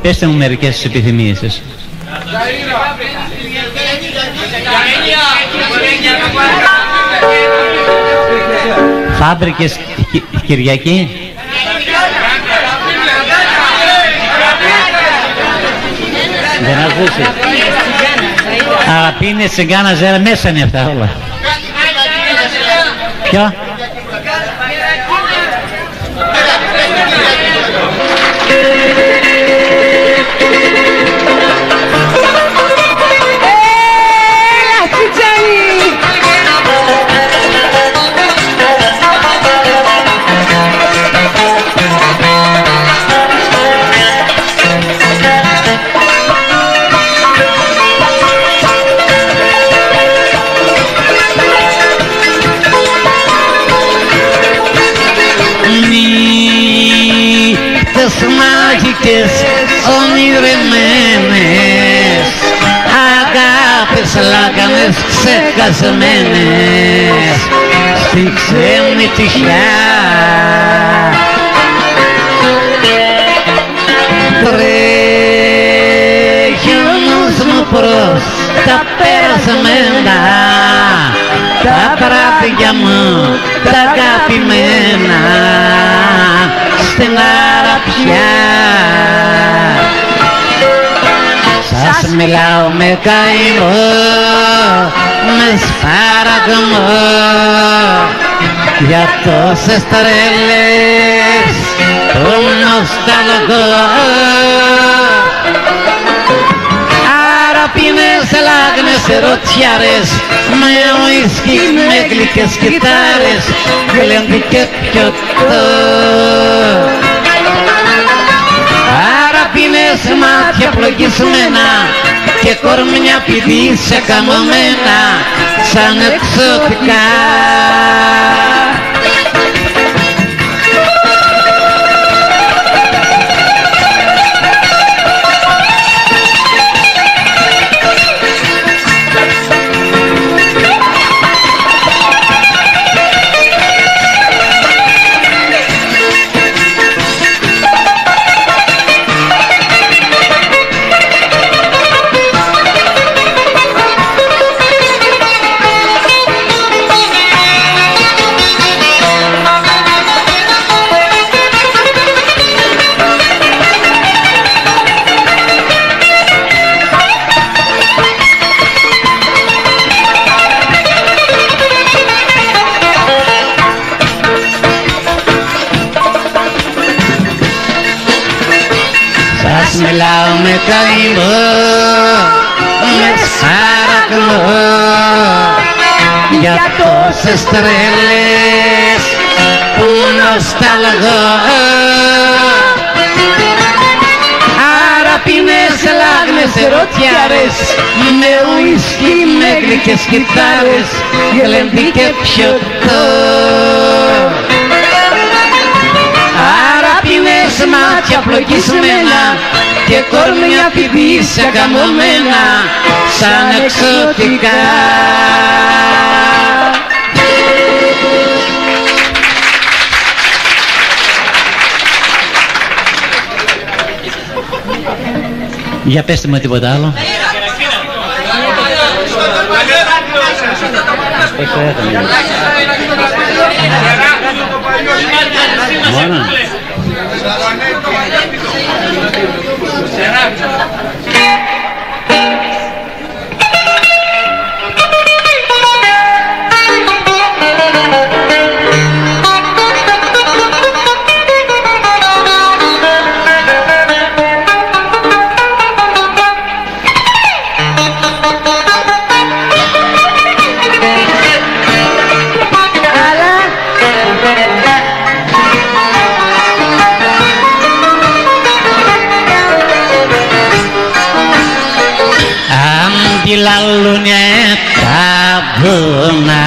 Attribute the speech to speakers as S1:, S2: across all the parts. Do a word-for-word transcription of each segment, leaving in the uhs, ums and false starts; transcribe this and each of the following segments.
S1: πέστε μου μερικές τις επιθυμίες σας. Φάμπρικες Κυριακή. Δεν ακούσεις. Αγαπή είναι τσιγκάνα ζέρα, μέσα είναι αυτά όλα. Ποιο?
S2: Μάγικες ονειρεμένες, αγάπες λάκανες ξεχασμένες στη ξενιτιά. Τρέχει ο νους μου προς τα περασμένα, τα βράδια μου τα αγαπημένα στην αραπιά. Σας μιλάω με καημό, με σφάραγμό, για τόσες τρέλες που νοσταλγώ. Αραπίνες, λάγνες, ρωτιάρες, με ουίσκι, με γλυκές κιθάρες, γλέντι και πιωτό. Αραπίνες, μάτια πλογισμένα και κορμιά πηδήσια καμωμένα σαν εξωτικά. Μιλάω με καημό, με σάραγμό, για τόσες τρέλες που νοσταλγώ. Αραπίνες, λάγνες, ρωτιάρες, με ουίσκι, με γλυκές κιθάρες, γλέντι και πιωτό. Αραπίνες, μάτια πλοκισμένα και κορμιά πηδήσια καμωμένα σαν εξωτικά.
S1: Για πέστε μου τίποτα άλλο. Μόνο.
S2: Λαλούνε τα βουνά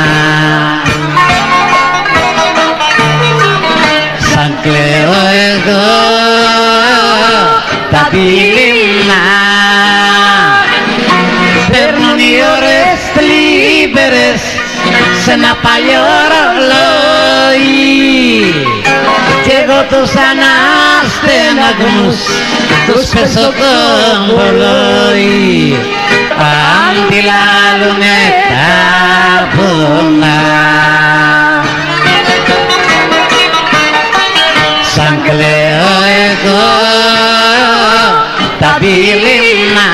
S2: σαν κλαίω εγώ τα δειλινά. Παίρνουν οι ώρες θλίβερες σε ένα παλιό ρολόι κι εγώ τους αναστεναγμούς τους πέσω το μπολόι αντιλάλουνε τα βουνά. Σαν κλαίω εγώ τα δειλινά.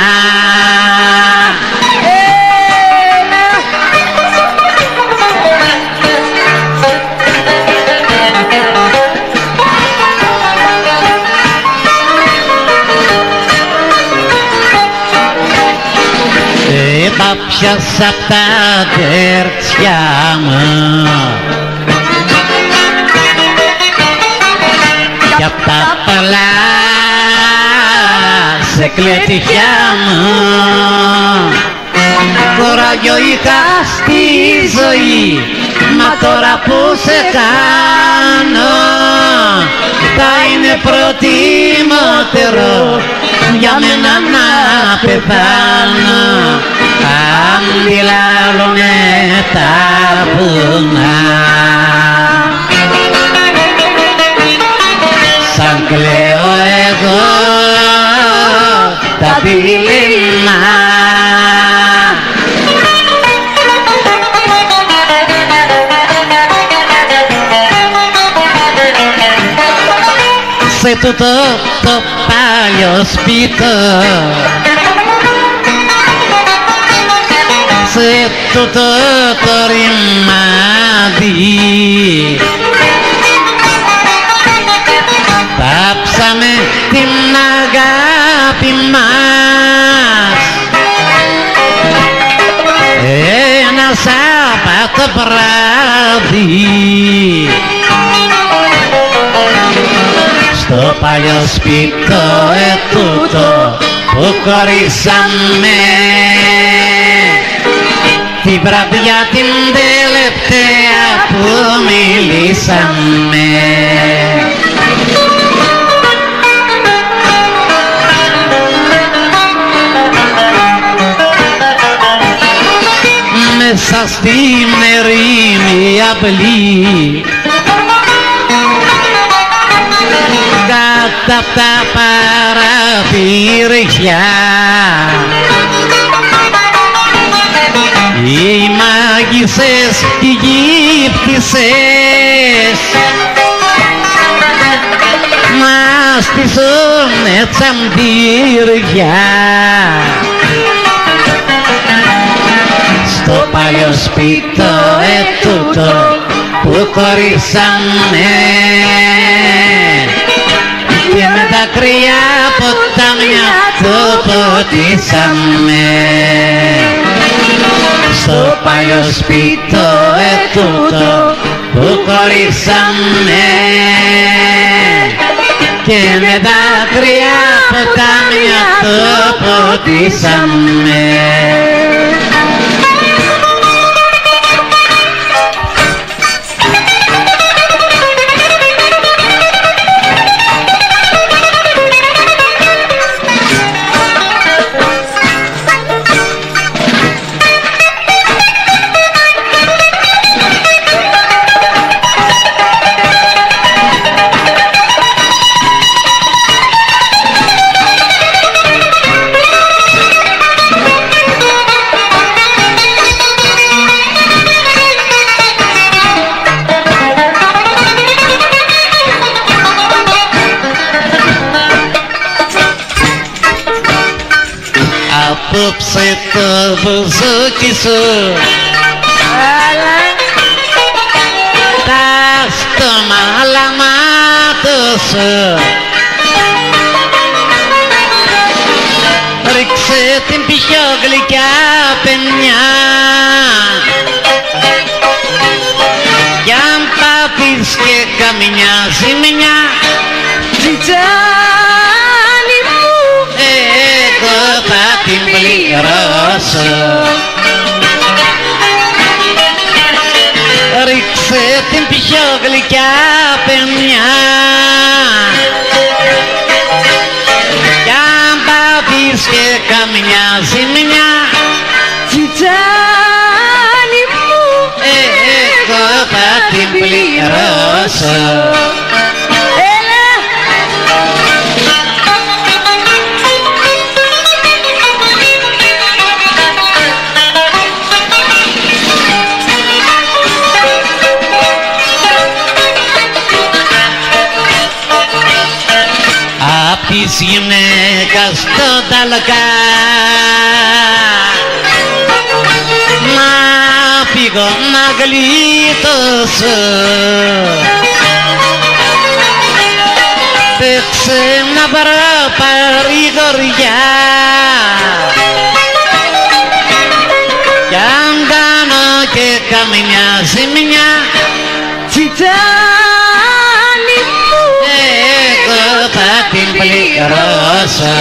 S2: Έπιασα απ' τα τέρτσια μου κι απ' τα παλά σε κλετυχιά μου. Κοράγιο είχα στη ζωή, μα τώρα που σε κάνω θα είναι προτιμότερο για μένα να πεθάνω. Αντιλάλουνε τα βουνά. Σαν κλαίω εγώ τα δειλινά. Σε τούτο το παλιό σπίτι, σε τούτο το ρημάδι, πάψαμε την αγάπη μας ένα Σάββατο βράδυ. Στο παλιό σπίτι ετούτο που χωρίσαμε τη βραδιά την τελευταία που μιλήσαμε. Μέσα στην ερήμη αυλή κάτω απ' τα παραθυριά οι μάγισσες και οι γύφτισσες μας στήσουνε τσαντήρια. Στο παλιό σπίτι ετούτο που χωρίσαμε και με δάκρυα ποτάμια το ποτίσαμε. Στο παλιό σπίτι ετούτο που χωρίσαμε και με δάκρυα ποτάμια το ποτίσαμε. Απόψε το μπουζούκι σου τα στο μαλαμάτο σου ρίξε την πιο γλυκιά παινιά κι αν πάθεις και καμιά ζημιά τσιτσάνι μου εγώ θα την πληρώσω. Ρίξε την πιο γλυκιά παινιά κι αν πάθεις και καμιά ζημιά τσιτσάνι μου εγώ θα την πληρώσω. της γυναίκας το ταλκά. Να φύγω να γλιτώσω, παίξε να βρω παρηγοριά, κι αν κάνω και καμιά ζημιά,
S3: τσιτσάνι μου,
S2: εγώ θα την πληρώσω.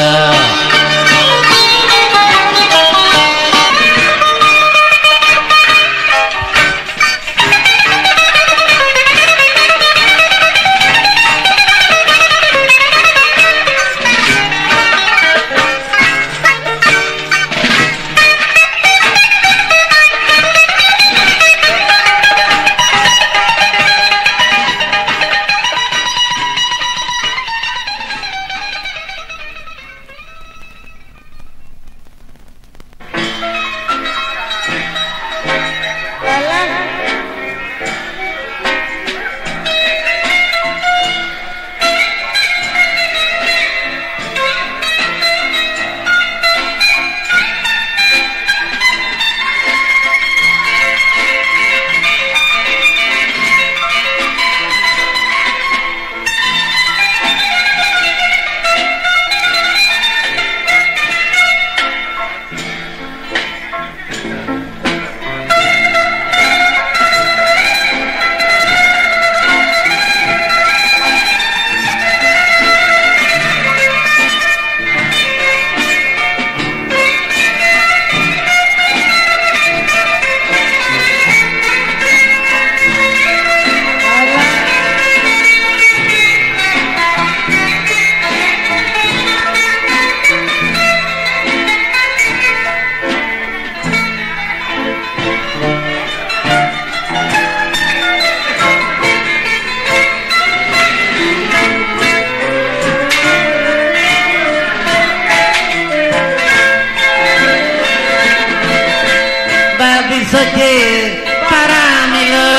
S2: Και παράμιλο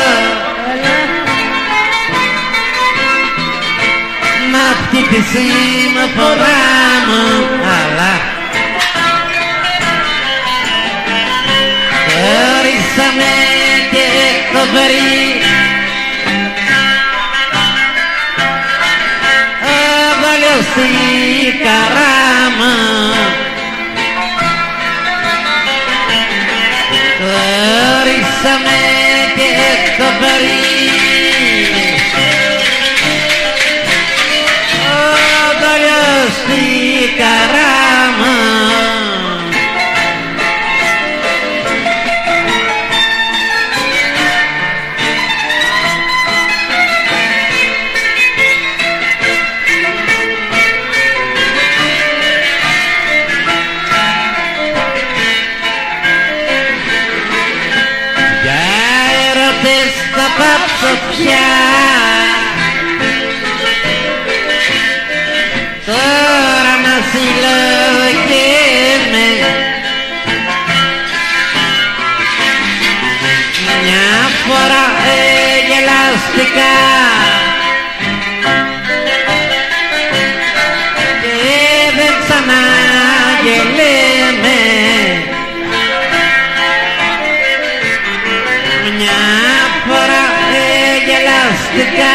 S2: να χτυπήσει με φορά μου, αλλά χωρίσαμε και το βρει. Έβαλε στη καρά μου, χωρίσαμε και το περί. Ο δόλιος στη καρά μου, θα πάψω πια, τώρα να συλλογέμαι. Μια φορά γελαστικά και δεν ξαναγελέμε. Μια φορά γελαστικά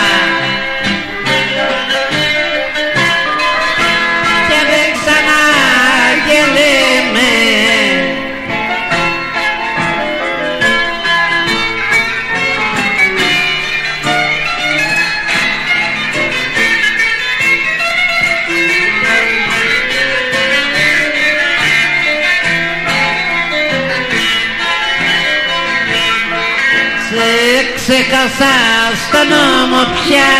S2: και δεν ξαναγελέμε. Σε ξέχασα στον νόμο πια,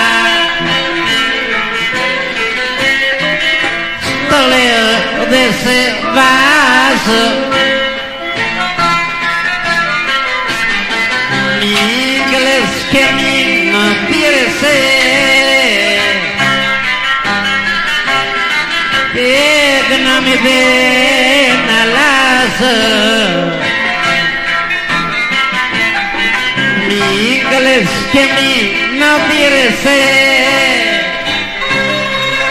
S2: στο λέω δεν σε βάζω. Μην κλαις και μην πήρεσαι και γνώμη δεν αλλάζω. Μην κλαις και μην πήρεσαι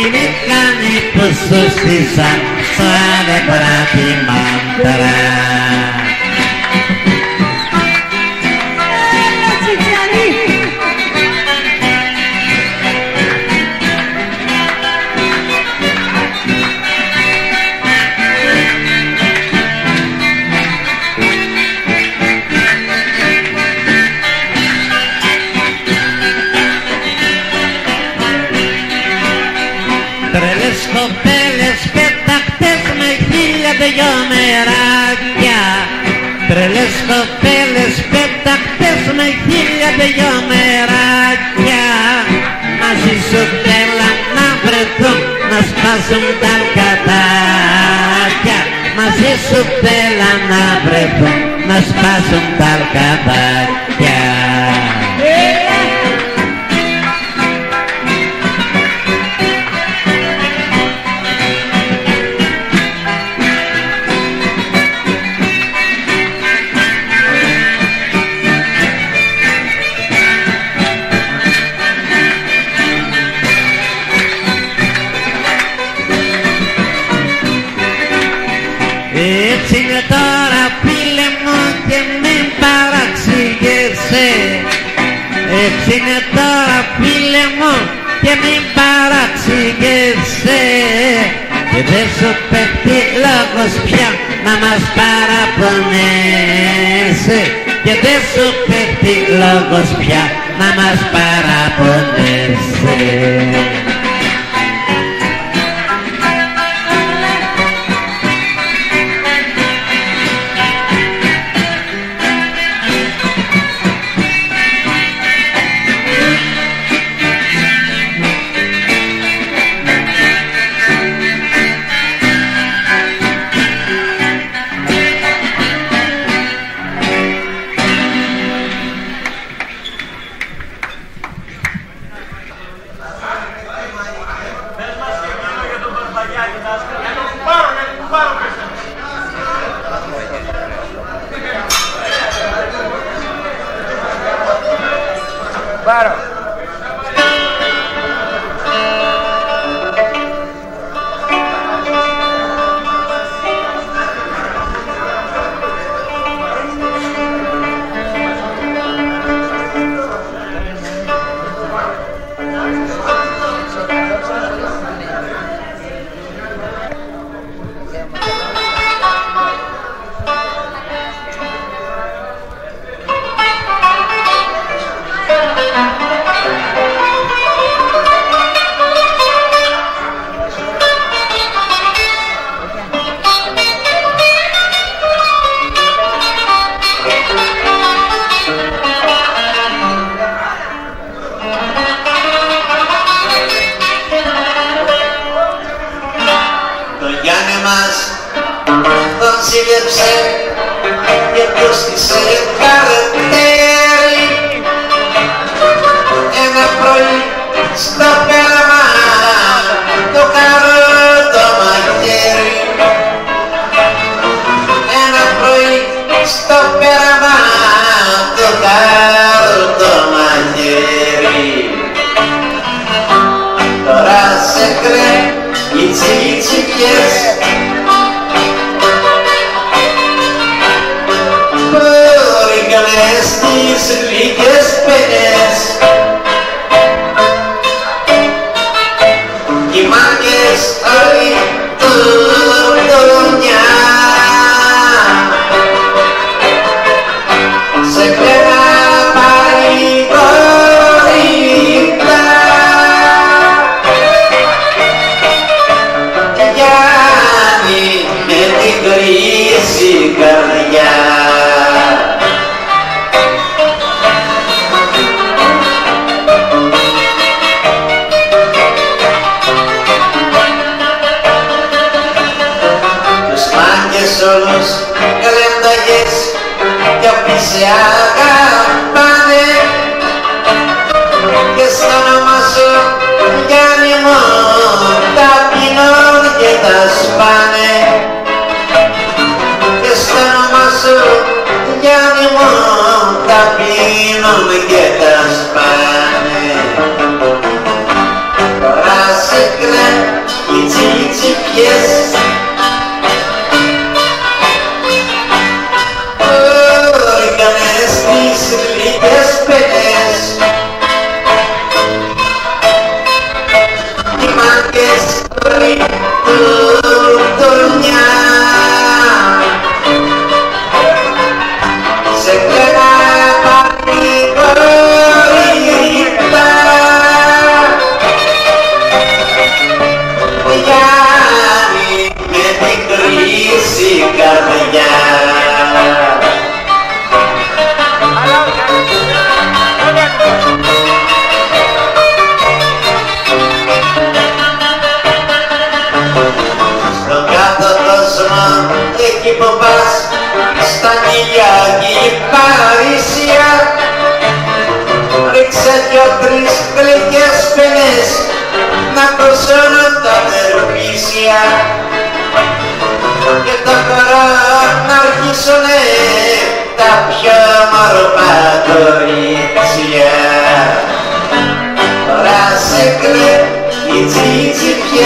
S2: είναι κάνει που σου στήσαν στο άδε παρατημάνταρα. Τρελές κοπέλες πεταχτές με χίλια δυο μεράκια. Τρελές κοπέλες πεταχτές με χίλια δυο μεράκια. Μαζί σου θέλαν να βρεθούν, να σπάσουν τα αλκατάκια. Μαζί σου θέλαν να βρεθούν, να σπάσουν τα αλκατάκια. Έτσι είναι τώρα φίλε μου και μην παραξηγέσαι. Έτσι είναι τώρα φίλε μου και μην παραξηγέσαι. Και δεν σου πέφτει λόγος πια να μας παραπονέσαι. Και δεν σου πέφτει λόγος πια να μας παραπονέσαι.
S4: Πάρω.
S2: σύλλεψε και του στήσε καρατέρι. Ένα πρωί στο πέραμα το καρό το μαχαίρι. Ένα πρωί στο πέραμα το καρό το μαχαίρι. Τώρα σε κρέ οι τσιτσικιές στις γλυκές πενές κι οι μάγκες όλοι του ντονιά σε κλαίνα παρηγορητά Γιάννη με την κρίση καρδιά. Όλους καλένταγες κι όποιοι σε αγαπάνε και στο όνομα σου Γιάννη μου τα πίνουν και τα σπάνε και στο όνομα σου Γιάννη μου τα πίνουν και τα σπάνε. Τώρα σε κλαίν
S4: που πας στα νηλιά και η Παρίσια, ρίξε δυο-τρεις γλυκές παινές να κοσώνουν τα μεροπίσια και το χορό να αρχίσουνε τα πιο μορφά κορίτσια. Τώρα σε κλαίπει η τσίτσι πια